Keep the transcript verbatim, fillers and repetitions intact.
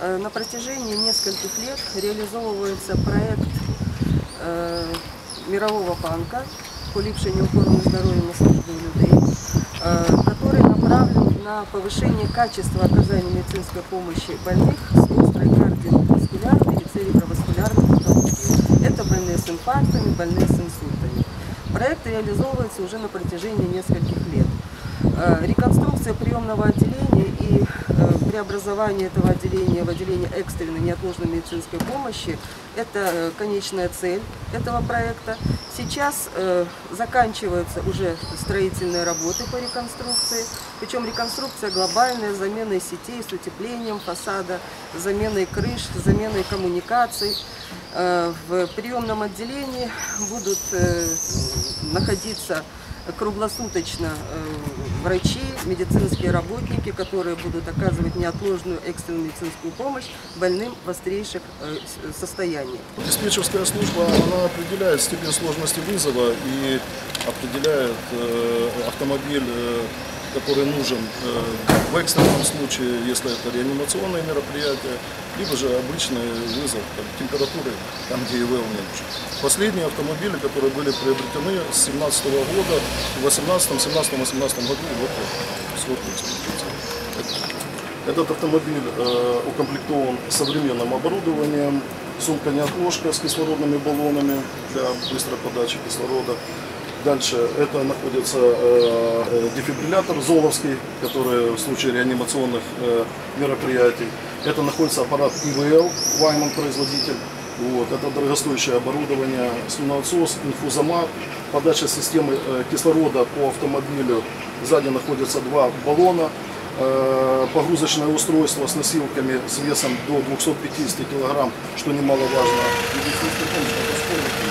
На протяжении нескольких лет реализовывается проект э, мирового банка «Поліпшення охорони здоров'я населення людей», э, который направлен на повышение качества оказания медицинской помощи больных с острой кардиоваскулярной и цереброваскулярной патологией. Это больные с инфарктами, больные с инсультами. Проект реализовывается уже на протяжении нескольких лет. Реконструкция приемного отделения и преобразование этого отделения в отделение экстренной неотложной медицинской помощи – это конечная цель этого проекта. Сейчас э, заканчиваются уже строительные работы по реконструкции, причем реконструкция глобальная, с заменой сетей, с утеплением фасада, с заменой крыш, с заменой коммуникаций. Э, в приемном отделении будут э, находиться круглосуточно э, врачи, медицинские работники, которые будут оказывать неотложную экстренную медицинскую помощь больным в острейших э, состояниях. Диспетчерская служба она определяет степень сложности вызова и определяет э, автомобиль, э, который нужен э, в экстренном случае, если это реанимационные мероприятия, либо же обычный вызов там, температуры, там где ИВЛ не нужен. Последние автомобили, которые были приобретены с две тысячи семнадцатого года, в две тысячи восемнадцатом, семнадцатом, восемнадцатом году, вот срок эксплуатации. Этот автомобиль э, укомплектован современным оборудованием, сумка-неотложка с кислородными баллонами для быстрой подачи кислорода. Дальше это находится э, дефибриллятор Золовский, который в случае реанимационных э, мероприятий. Это находится аппарат ИВЛ, Вайман производитель. Вот, это дорогостоящее оборудование, слюноотсос, инфузомат, подача системы э, кислорода по автомобилю. Сзади находятся два баллона, э, погрузочное устройство с носилками с весом до двухсот пятидесяти килограмм, что немаловажно.